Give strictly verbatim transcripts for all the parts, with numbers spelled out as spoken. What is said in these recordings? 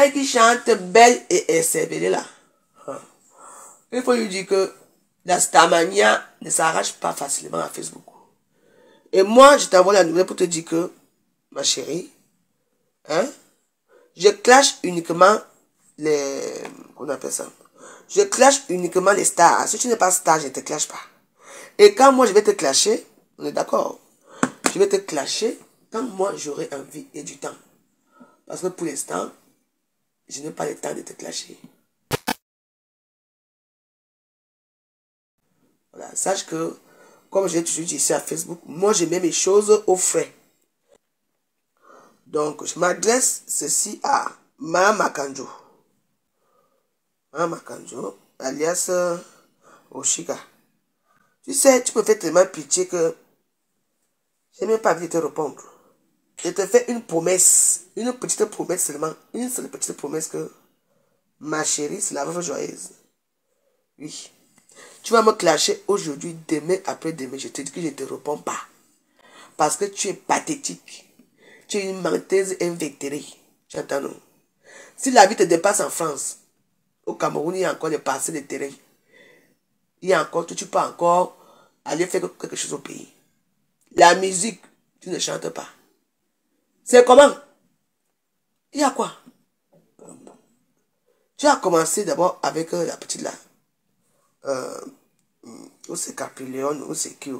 elle qui chante belle et écervelée là. Il faut lui dire que la Starmania ne s'arrache pas facilement à Facebook. Et moi, je t'envoie la nouvelle pour te dire que, ma chérie, hein, je clash uniquement les... Qu'on appelle ça? Je clash uniquement les stars. Si tu n'es pas star, je ne te clash pas. Et quand moi, je vais te clasher, on est d'accord? Je vais te clasher quand moi, j'aurai envie et du temps. Parce que pour l'instant, je n'ai pas le temps de te clasher. Voilà, sache que, comme j'ai toujours dit ici à Facebook, moi, je mets mes choses au frais. Donc, je m'adresse ceci à Ma Makanjo. Ma Makanjo, alias euh, Oshika. Tu sais, tu me fais tellement pitié que je n'ai même pas envie de te répondre. Je te fais une promesse, une petite promesse seulement, une seule petite promesse que ma chérie, c'est la veuve joyeuse. Oui. Tu vas me clasher aujourd'hui, demain, après-demain. Je te dis que je ne te réponds pas. Parce que tu es pathétique. Tu es une menteuse invétérée. Tu entends, non? Si la vie te dépasse en France, au Cameroun, il y a encore des parcelles de terrain. Il y a encore, tu peux encore aller faire quelque chose au pays. La musique, tu ne chantes pas. C'est comment? Il y a quoi? Tu as commencé d'abord avec euh, la petite là. Euh, où c'est Capriléon, où c'est qui?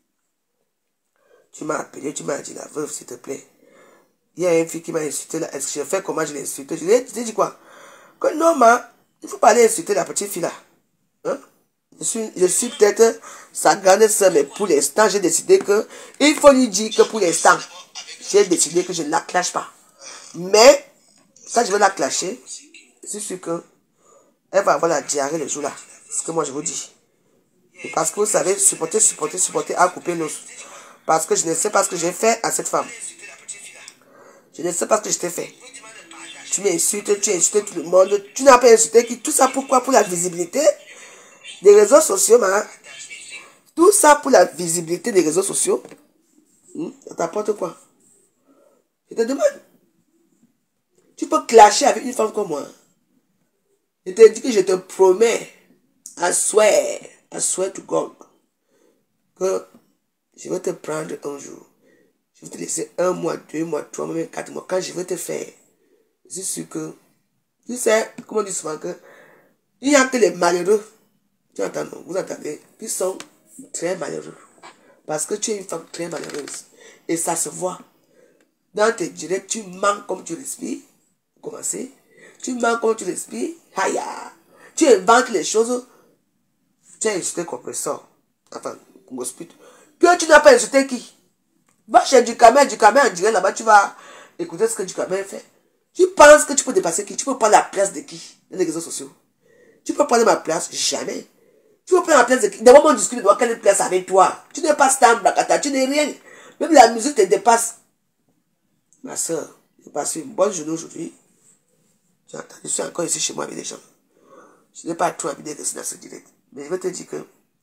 Tu m'as appelé, tu m'as dit la veuve, s'il te plaît. Il y a une fille qui m'a insulté là. Est-ce que je fais comment je l'ai insulté? Je lui ai dit quoi? Que non, ma, il ne faut pas aller insulter la petite fille là. Hein? Je suis, je suis peut-être sa grande soeur, mais pour l'instant, j'ai décidé que il faut lui dire que pour l'instant, j'ai décidé que je ne la clash pas. Mais, ça, je vais la clasher. C'est sûr que elle va avoir la diarrhée le jour là. C'est ce que moi je vous dis. Et parce que vous savez, supporter, supporter, supporter à couper l'os. Parce que je ne sais pas ce que j'ai fait à cette femme. Je ne sais pas ce que je t'ai fait. Tu m'insultes, tu insultes tout le monde. Tu n'as pas insulté qui? Tout ça pourquoi? Pour la visibilité des réseaux sociaux, man. Tout ça pour la visibilité des réseaux sociaux. Hmm? Ça t'apporte quoi? Je te demande. Tu peux clasher avec une femme comme moi. Je te dis que je te promets, I swear, I swear to God, que je vais te prendre un jour. Je vais te laisser un mois, deux mois, trois mois, même quatre mois. Quand je vais te faire, je suis sûr que, tu sais, comme on dit souvent, que il n'y a que les malheureux, tu entends, non? Vous entendez, qui sont très malheureux. Parce que tu es une femme très malheureuse. Et ça se voit. Dans tes directs, tu mens comme tu respires. Commencez. Tu mens comme tu respires. Haya. Tu inventes les choses. Tu as insulté compresseur. Enfin, que tu n'as pas insulté qui? Va chez Ducamel, Ducamel en direct là-bas, tu vas écouter ce que Ducamel fait. Tu penses que tu peux dépasser qui? Tu peux prendre la place de qui? Dans les réseaux sociaux. Tu peux prendre ma place? Jamais. Tu peux prendre la place de qui? D'abord, mon discours doit quelle place avec toi? Tu n'es pas Stan Blakata, tu n'es rien. Même la musique te dépasse. Ma soeur, j'ai passé une bonne journée aujourd'hui. Je suis encore ici chez moi avec les gens. Je n'ai pas trop envie de rester dans ce direct. Mais je vais te dire que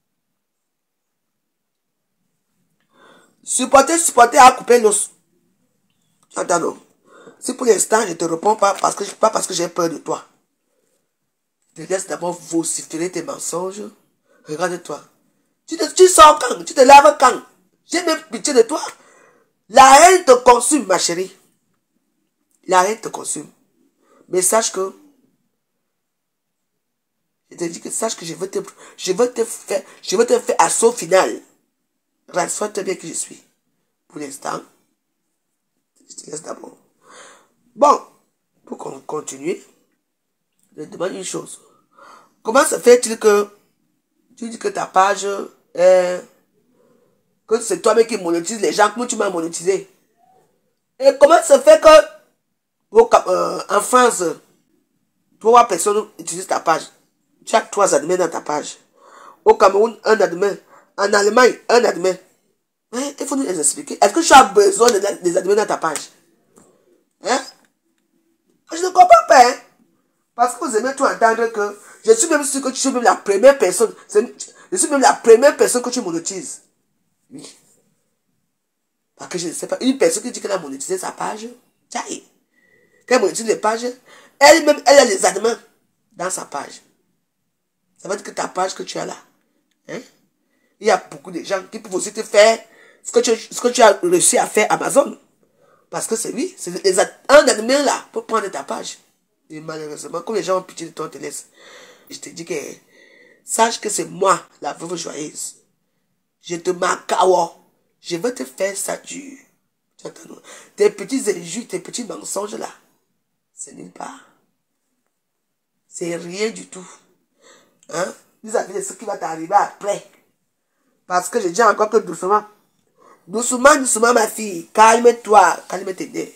supporter, supporter à couper l'os. Attends, non. Si pour l'instant, je ne te réponds pas, parce que, pas parce que j'ai peur de toi. Je te laisse d'abord vociférer tes mensonges. Regarde-toi. Tu, te, tu sors quand? Tu te laves quand? J'ai même pitié de toi. La haine te consume, ma chérie. La haine te consume. Mais sache que, je te dis que sache que je veux te, je veux te faire, je veux te faire assaut final. Rassure-toi bien que je suis. Pour l'instant, je te laisse d'abord. Bon, pour qu'on continue, je te demande une chose. Comment se fait-il que tu dis que ta page est, que c'est toi-même qui monétise les gens, comment tu m'as monétisé? Et comment se fait que euh, en France, trois personnes utilisent ta page? Tu as trois admins dans ta page. Au Cameroun, un admin. En Allemagne, un admin. Hein? Il faut nous les expliquer. Est-ce que tu as besoin des admins dans ta page? Hein? Je ne comprends pas. Hein? Parce que vous aimez tout entendre que je suis même sûr que tu es même la première personne. Je suis même la première personne que tu monétises. Oui. Parce que je ne sais pas. Une personne qui dit qu'elle a monétisé sa page. Tchaï. Qu'elle monétise les pages. Elle-même, elle a les adamants dans sa page. Ça veut dire que ta page que tu as là, hein? Il y a beaucoup de gens qui peuvent aussi te faire ce que tu, ce que tu as réussi à faire Amazon. Parce que c'est oui, c'est les un admin là pour prendre ta page. Et malheureusement, comme les gens ont pitié de toi, on te laisse. Je te dis que sache que c'est moi, la veuve joyeuse. Je te marque, je veux te faire ça dur. Tes petits injures, tes petits mensonges là, c'est nulle part. C'est rien du tout. Hein? Vis-à-vis de ce qui va t'arriver après. Parce que je dis encore que doucement. Doucement, doucement, ma fille. Calme-toi. Calme-toi.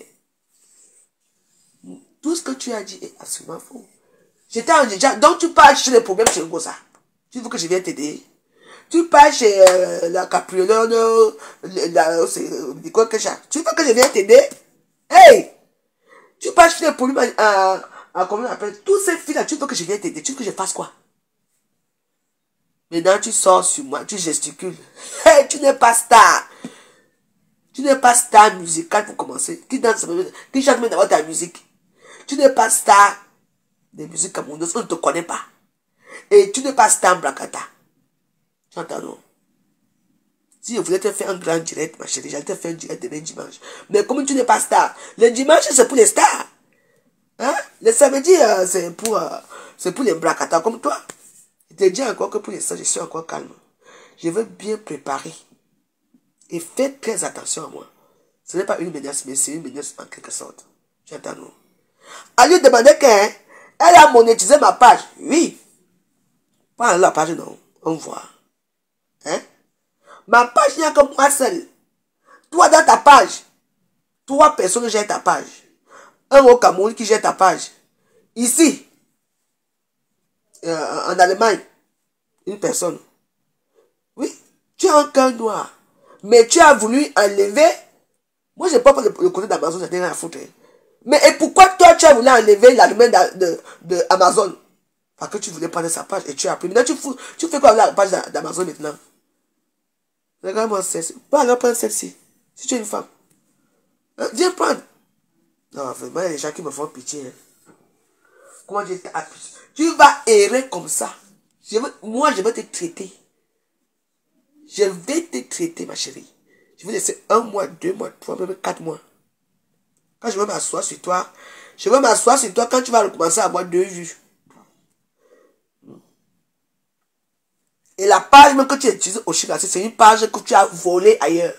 Tout ce que tu as dit est absolument faux. J'étais en déjà. Donc tu parles chez les problèmes chez Ngosa. Tu veux que je vienne t'aider? Tu parles chez euh, la capriole, la, c'est quoi que ça? Tu veux que je vienne t'aider? Hey! Tu parles chez les problèmes à, à, comment on appelle? Tous ces filles là, tu veux que je vienne t'aider? Tu veux que je fasse quoi? Maintenant tu sors sur moi, tu gesticules. Hey, tu n'es pas star. Tu n'es pas star musical pour commencer. Qui danse, qui chante même d'abord ta musique. Tu n'es pas star de musique camerounaise, on ne te connaît pas. Et tu n'es pas star Brakata. Tu entends, non? Si je voulais te faire un grand direct, ma chérie, j'allais te faire un direct demain dimanche. Mais comme tu n'es pas star, le dimanche c'est pour les stars. Hein? Le samedi, euh, c'est pour, euh, c'est pour les Brakata comme toi. Je te dis encore que pour l'instant, je suis encore calme. Je veux bien préparer. Et faites très attention à moi. Ce n'est pas une menace, mais c'est une menace en quelque sorte. J'entends, non? À lui demander qu'elle a monétisé ma page. Oui. Pas dans la page, non. On voit. Hein? Ma page, il n'y a que moi seul. Toi, dans ta page, trois personnes gèrent ta page. Un au Cameroun qui gère ta page. Ici, euh, en Allemagne, une personne. Oui, tu as un cœur noir. Mais tu as voulu enlever. Moi, je ne parle pas le, le côté d'Amazon, j'ai rien à foutre. Mais et pourquoi toi, tu as voulu enlever la domaine de, de, de Amazon? Parce que tu voulais prendre sa page et tu as pris. Maintenant, tu, fous, tu fais quoi avec la page d'Amazon maintenant? Regarde-moi celle-ci. Va alors prendre celle-ci. Si tu es une femme. Hein? Viens prendre. Non, vraiment, il y a des gens qui me font pitié. Hein. Comment dire? Tu vas errer comme ça. Je veux, moi, je vais te traiter. Je vais te traiter, ma chérie. Je vais laisser un mois, deux mois, trois mois, même quatre mois. Quand je vais m'asseoir sur toi, je vais m'asseoir sur toi quand tu vas recommencer à avoir deux vues. Et la page même que tu utilises au Chiga, c'est une page que tu as volée ailleurs.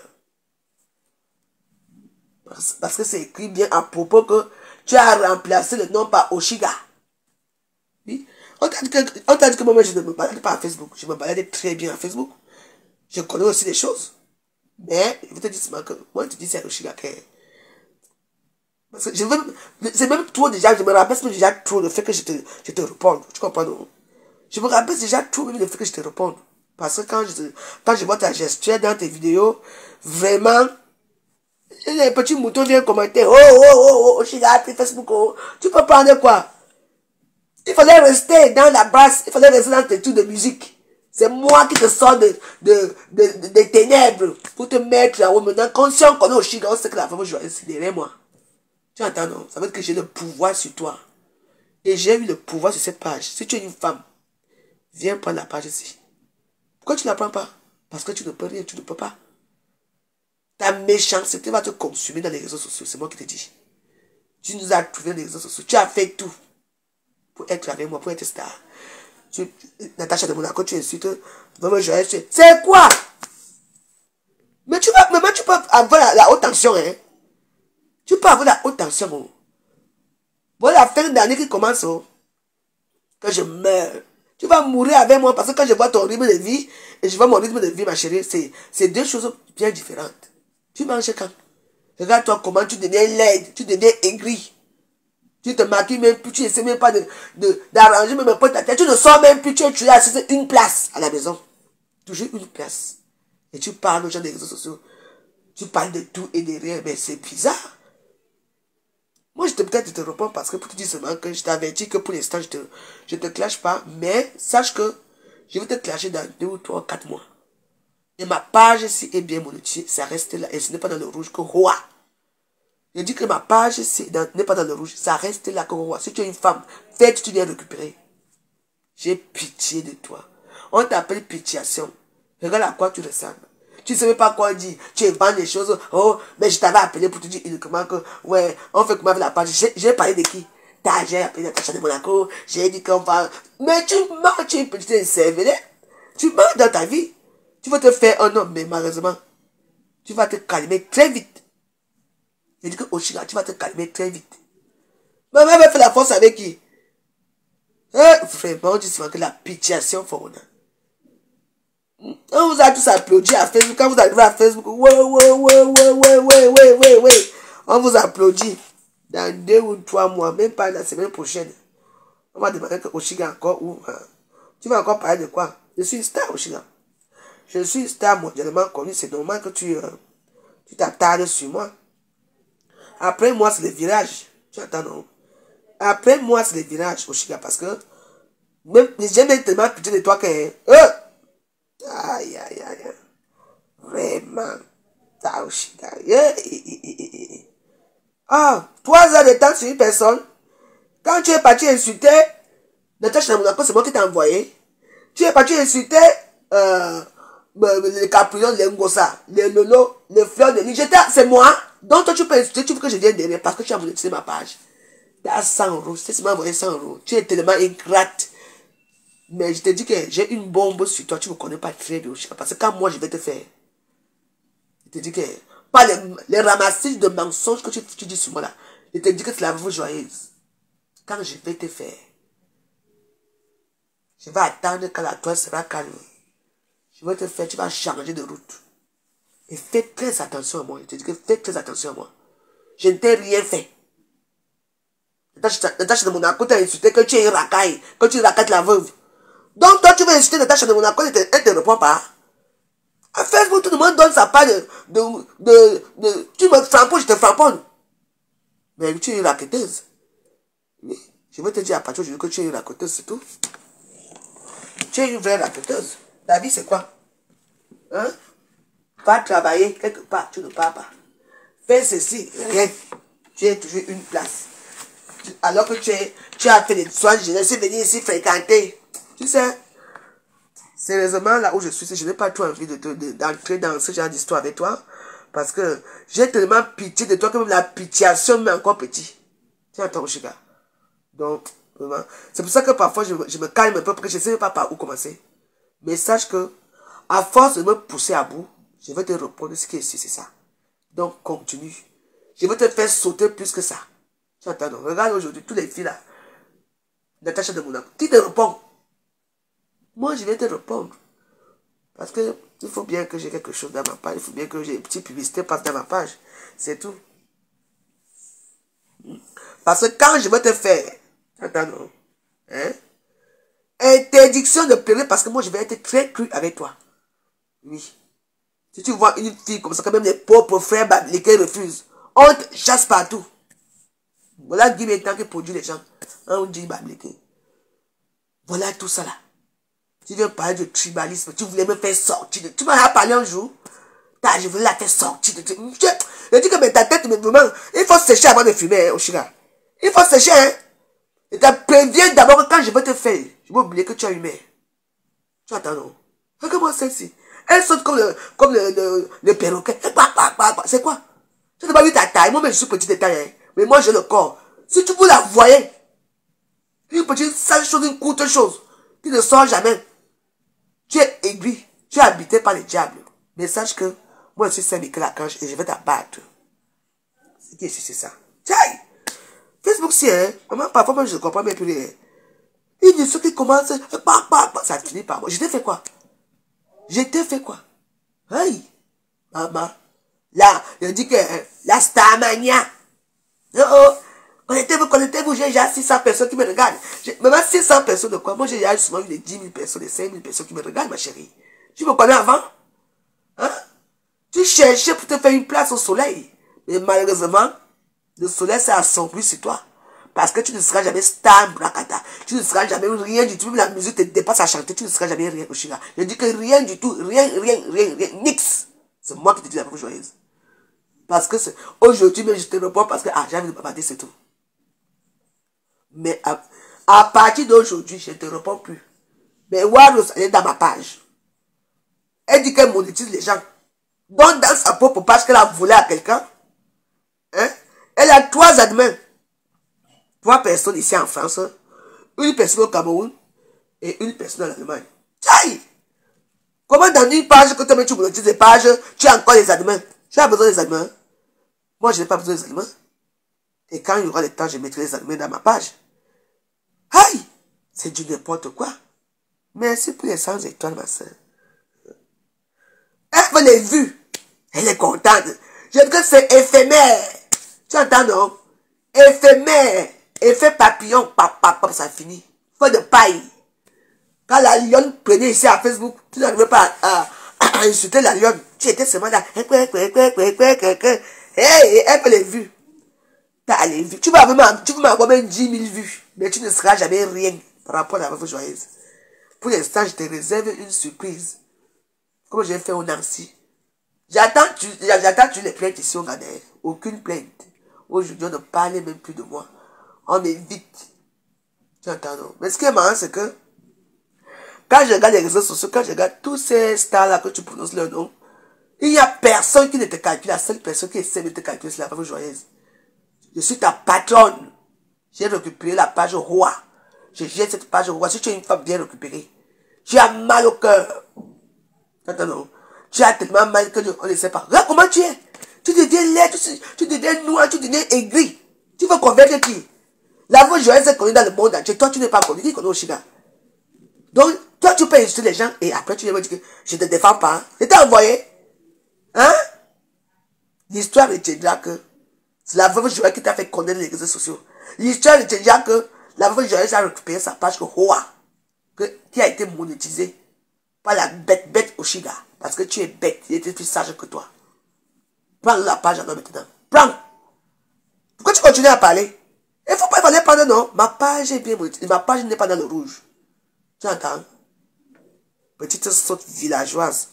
Parce que c'est écrit bien à propos que tu as remplacé le nom par Oshiga. Oui. On t'a dit que, dit que moi, je ne me balade pas à Facebook. Je me balade très bien à Facebook. Je connais aussi des choses. Mais, je vais te dire seulement que moi, je te dis c'est Oshiga qui est. Parce que je veux. C'est même trop déjà, je me rappelle déjà trop le fait que je te, je te réponde. Tu comprends, non? Je me rappelle déjà trop même le fait que je te réponde. Parce que quand je, quand je vois ta gestuelle dans tes vidéos, vraiment. Les petits moutons viennent commenter. Oh, oh, oh, oh, j'ai appris Facebook. Oh. Tu peux prendre quoi? Il fallait rester dans la basse. Il fallait rester dans tes trucs de musique. C'est moi qui te sors de, de, de, de, de ténèbres pour te mettre là-haut. Maintenant, quand si on connaît au Chiga, on sait que la femme joyeuse, c'est derrière moi. Tu entends, non? Ça veut dire que j'ai le pouvoir sur toi. Et j'ai eu le pouvoir sur cette page. Si tu es une femme, viens prendre la page ici. Pourquoi tu ne la prends pas? Parce que tu ne peux rien, tu ne peux pas. Ta méchanceté va te consumer dans les réseaux sociaux. C'est moi qui te dis. Tu nous as trouvé dans les réseaux sociaux. Tu as fait tout pour être avec moi, pour être star. Tu, Natacha de Monaco, tu insultes. C'est quoi? Mais tu vas, mais tu peux avoir la, la haute tension. Hein? Tu peux avoir la haute tension. Oh. Voilà la fin d'année qui commence. Oh. Que je meurs. Tu vas mourir avec moi parce que quand je vois ton rythme de vie et je vois mon rythme de vie, ma chérie, c'est deux choses bien différentes. Tu manges quand? Regarde-toi comment tu deviens laide, tu deviens aigri. Tu te maquilles même plus, tu n'essaies même pas d'arranger de, même un peu ta tête. Tu ne sors même plus, tu es, tu es assis une place à la maison. Toujours une place. Et tu parles aux gens des réseaux sociaux. Tu parles de tout et de rien, mais c'est bizarre. Moi, je te peut-être te réponds parce que pour te dire seulement que je t'avertis que pour l'instant, je te, je te clash pas. Mais sache que je vais te clasher dans deux ou trois, quatre mois. Et ma page ici est bien monétisée, ça reste là. Et ce n'est pas dans le rouge que roi. Je dis que ma page n'est pas dans le rouge. Ça reste là qu'on voit. Si tu es une femme, faites, tu viens récupérer. J'ai pitié de toi. On t'appelle pitiation. Regarde à quoi tu ressembles. Tu ne sais pas quoi dire. Tu évannes les choses. Oh, mais je t'avais appelé pour te dire uniquement que, ouais, on fait comment avec la page. J'ai parlé de qui? J'ai appelé Natacha de Monaco. J'ai dit qu'on va... Mais tu mens, tu es une petite cervelée. Tu mens dans ta vie. Tu vas te faire un homme, mais malheureusement, tu vas te calmer très vite. Je dis que Oshiga, tu vas te calmer très vite. Maman va faire la force avec qui? Eh, vraiment, on dit souvent que la pitiation faune. On vous a tous applaudi à Facebook. Quand vous arrivez à Facebook, ouais, ouais, ouais, ouais, ouais, ouais, ouais, ouais, ouais. On vous applaudit. Dans deux ou trois mois, même pas la semaine prochaine. On va demander que Oshiga encore où. Hein? Tu vas encore parler de quoi? Je suis une star, Oshiga. Je suis une star mondialement connue. C'est normal que tu euh, tu t'attardes sur moi. Après moi, c'est le virage. Tu attends, non? Après moi, c'est le virage, Oshiga, parce que même, j'ai même tellement pitié de toi que... Euh, aïe, aïe, aïe. Vraiment. Ta Oshiga. Ah, trois heures de temps sur une personne. Quand tu es parti insulter, Natacha Monaco, c'est moi qui t'ai envoyé. Tu es parti insulter euh, les caprions, les ngosa, les lolo, les fleurs de lys. C'est moi. Donc toi, tu peux insulter, tu veux que je vienne derrière parce que tu as monétisé ma page. Tu as cent euros. Si tu m'as envoyé cent euros, tu es tellement ingrate. Mais je te dis que j'ai une bombe sur toi, tu ne me connais pas très bien. Parce que quand moi, je vais te faire, je te dis que, pas les, les ramassages de mensonges que tu, tu dis sur moi là, je te dis que c'est la vie joyeuse. Quand je vais te faire, je vais attendre quand la toile sera calme. Je vais te faire, tu vas changer de route. Et fais très attention à moi. Je te dis que fais très attention à moi. Je ne t'ai rien fait. Natacha de Monaco t'a insulté que tu es une racaille, que tu racailles la veuve. Donc toi tu veux insulter Natacha de Monaco et elle ne te répond pas. À Facebook, tout le monde donne sa part de... de, de, de tu me frapponnes, je te frapponne. Mais tu es une raquetteuse. Oui. Je veux te dire à partir d'aujourd'hui que tu es une raquetteuse, c'est tout. Tu es une vraie raquetteuse. Ta vie c'est quoi? Hein? Va travailler quelque part, tu ne pars pas. Fais ceci, rien. Tu es toujours une place. Alors que tu, es, tu as fait des soins, je suis venu ici fréquenter. Tu sais, sérieusement, là où je suis, je n'ai pas trop envie d'entrer de, de, dans ce genre d'histoire avec toi. Parce que j'ai tellement pitié de toi que même la pitiation m'est encore petit. Tu entends, Oshiga? Donc, vraiment, c'est pour ça que parfois je, je me calme un peu parce que je ne sais pas par où commencer. Mais sache que, à force de me pousser à bout, je vais te répondre ce qui est ici, c'est ça. Donc, continue. Je vais te faire sauter plus que ça. Tu entends, donc, regarde aujourd'hui, tous les filles là, Natacha de Monaco, qui te répond? Moi, je vais te répondre. Parce que il faut bien que j'ai quelque chose dans ma page, il faut bien que j'ai une petite publicité passe dans ma page. C'est tout. Parce que quand je vais te faire, tu entends, non? Hein? Interdiction de pleurer parce que moi, je vais être très cru avec toi. Oui. Si tu vois une fille comme ça, quand même les pauvres frères babliqués refusent, on te chasse partout. Voilà Guy maintenant qui produit les gens. On dit babliqué. Voilà tout ça là. Tu viens parler de tribalisme, tu voulais me faire sortir de... Tu m'as parlé un jour. Je voulais la faire sortir de... Je dis que mais ta tête, mais vraiment, il faut sécher avant de fumer, hein, Oshiga. Il faut sécher, hein. Et tu préviens d'abord que quand je vais te faire, je vais oublier que tu as une mère. Tu attends, non? Regarde-moi celle-ci. Elle saute comme le, comme le, le, le perroquet. C'est quoi? Tu n'as pas vu ta taille. Moi-même, je suis petite de taille. Hein. Mais moi, j'ai le corps. Si tu vous la voyais, une petite sale chose, une courte chose, qui ne sort jamais. Tu es aiguille. Tu es habité par les diables. Mais sache que moi, je suis Saint-Michel Archange et je vais t'abattre. C'est qui c'est ça? Tiens! Facebook, si, hein. Maman, parfois, même, je ne comprends même plus rien. Il dit ceux qui commencent, ça finit par moi. Je t'ai fait quoi? Je t'ai fait quoi? Hey! Maman. Là, je dis que hein, la Starmania. Oh oh. Connectez-vous, connectez-vous. J'ai déjà six cents personnes qui me regardent. Maman, six cents personnes de quoi? Moi, j'ai déjà souvent eu des dix mille personnes, des cinq mille personnes qui me regardent, ma chérie. Tu me connais avant? Hein? Tu cherchais pour te faire une place au soleil. Mais malheureusement, le soleil s'est assombri sur toi. Parce que tu ne seras jamais star Brakata. Tu ne seras jamais rien du tout. Même la musique te dépasse à chanter. Tu ne seras jamais rien, Oshiga. Je dis que rien du tout. Rien, rien, rien, rien. Nix. C'est moi qui te dis la pauvre joyeuse. Parce que aujourd'hui, je te réponds parce que ah, j'ai envie de bavarder, c'est tout. Mais à, à partir d'aujourd'hui, je ne te réponds plus. Mais Waros, elle est dans ma page. Elle dit qu'elle monétise les gens. Donc, dans sa propre page qu'elle a volé à quelqu'un, hein, elle a trois admins. Trois personnes ici en France, une personne au Cameroun et une personne en Allemagne. Tchaï! Comment dans une page que tu monétises des pages, tu as encore les admins? Tu as besoin des admins? Moi, je n'ai pas besoin des admins. Et quand il y aura le temps, je mettrai les admins dans ma page. Aïe! C'est du n'importe quoi. Merci pour les cent étoiles, ma soeur. Elle veut les vues. Elle est contente. Je dis que c'est éphémère. Tu entends, non? Éphémère. Effet papillon, pap, pap, pap, ça finit. Feu de paille. Quand la lionne prenait ici à Facebook, tu n'arrivais pas à, à, à insulter la lionne. Tu étais seulement là. Hey, elle fait les vues. T'as les vues. Tu vas avoir même dix mille vues. Mais tu ne seras jamais rien par rapport à la veuve joyeuse. Pour l'instant, je te réserve une surprise. Comme j'ai fait au Nancy. J'attends tu, tu les plaintes ici au Ghana. Aucune plainte. Aujourd'hui, on ne parle même plus de moi. On m'évite. Tu entends, non? Mais ce qui est marrant, c'est que quand je regarde les réseaux sociaux, quand je regarde tous ces stars-là que tu prononces leur nom, il n'y a personne qui ne te calcule. La seule personne qui essaie de te calculer, c'est la femme joyeuse. Je suis ta patronne. J'ai récupéré la page roi. Je jette cette page roi. Si tu es une femme bien récupérée, tu as mal au cœur. Tu entends, non? Tu as tellement mal que on ne sait pas. Regarde comment tu es. Tu deviens laid, tu, tu deviens noir, tu deviens aigri. Tu veux convaincre qui? La voix joyeuse est connue dans le monde entier. Toi, tu n'es pas connu. Qui connaît Oshiga? Donc, toi, tu peux insulter les gens et après, tu viens me dire que je ne te défends pas. Je t'ai envoyé. Hein? L'histoire retiendra que c'est la veuve joyeuse qui t'a fait connaître les réseaux sociaux. L'histoire retiendra que la veuve joyeuse a récupéré sa page que Hoa, que, qui a été monétisée par la bête bête Oshiga. Parce que tu es bête. Il était plus sage que toi. Prends la page alors maintenant. Prends. Pourquoi tu continues à parler? Il ne faut pas parler pendant non. Ma page est bien monétisée. Ma page n'est pas dans le rouge. Tu entends? Petite saute villageoise.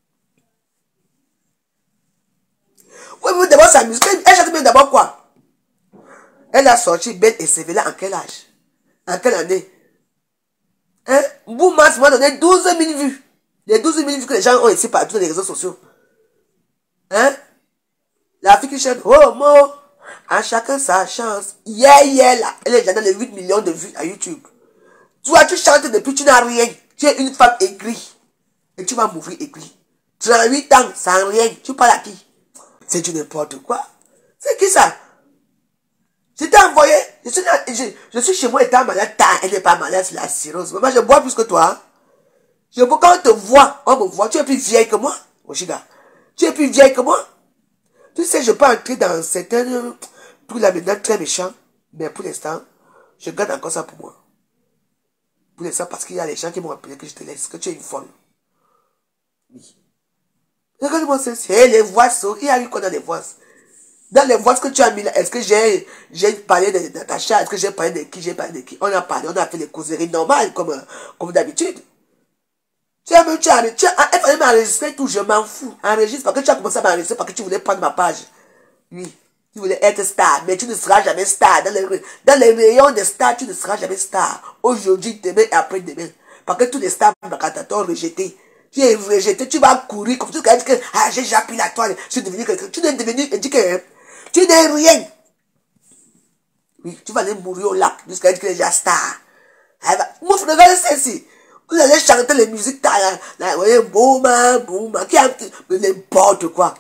Oui, mais d'abord sa musique. Elle chante bien d'abord quoi? Elle a sorti Belle et Sévilla en quel âge? En quelle année? Hein? Boumas m'a donné douze mille vues. Les douze mille vues que les gens ont ici partout dans les réseaux sociaux. Hein? La fille qui chante oh mo, à chacun sa chance. Yeah, yeah, là. Elle est déjà dans les huit millions de vues à YouTube. Toi, tu chantes depuis, tu n'as rien. Tu es une femme aigrie. Et tu vas mourir aigrie. trente-huit ans, sans rien. Tu parles à qui? C'est du n'importe quoi. C'est qui ça? Je t'ai envoyé. Je suis, je, je suis chez moi étant malade. Elle n'est pas malade, c'est la cirrhose. Maman, je bois plus que toi. Je bois quand on te voit. On me voit. Tu es plus vieille que moi. Oshiga. Tu es plus vieille que moi. Tu sais, je peux entrer dans certains trucs là maintenant très méchants. Mais pour l'instant, je garde encore ça pour moi. Pour l'instant, parce qu'il y a les gens qui m'ont appelé que je te laisse, que tu es une folle. Oui. Regarde-moi, c'est les voix. Il y a eu quoi dans les voix? Dans les voix que tu as mis là, est-ce que j'ai parlé de Natacha? Est-ce que j'ai parlé de qui? J'ai parlé de qui? On a parlé, on a fait les causeries normales comme, comme d'habitude. Tu as même, tu as, tu as, elle fallait m'enregistrer tout, je m'en fous. Enregistre parce que tu as commencé à m'enregistrer parce que tu voulais prendre ma page. Oui. Tu voulais être star, mais tu ne seras jamais star. Dans les, dans les rayons des stars, tu ne seras jamais star. Aujourd'hui, demain et après-demain. Parce que tous les stars t'ont rejeté. Tu es rejeté, tu vas courir comme tu vas dire que ah, j'ai déjà pris la toile, je suis devenu quelqu'un. Tu n'es devenu, dis que tu n'es rien. Oui, tu vas aller mourir au lac jusqu'à dire que tu es déjà star. Moi, je regarde celle-ci. Vous allez chanter les musiques, là, là, voyez, bouma, bouma, qui a n'importe quoi.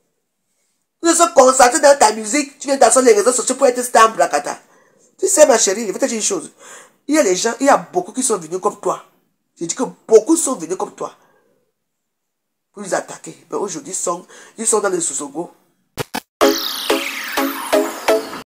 Tu se concentrer dans ta musique, tu viens dans les réseaux sociaux pour être star Blakata. Tu sais, ma chérie, je vais te dire une chose. Il y a des gens, il y a beaucoup qui sont venus comme toi. J'ai dit que beaucoup sont venus comme toi. Pour les attaquer. Mais aujourd'hui, ils sont, ils sont dans le Sosogo.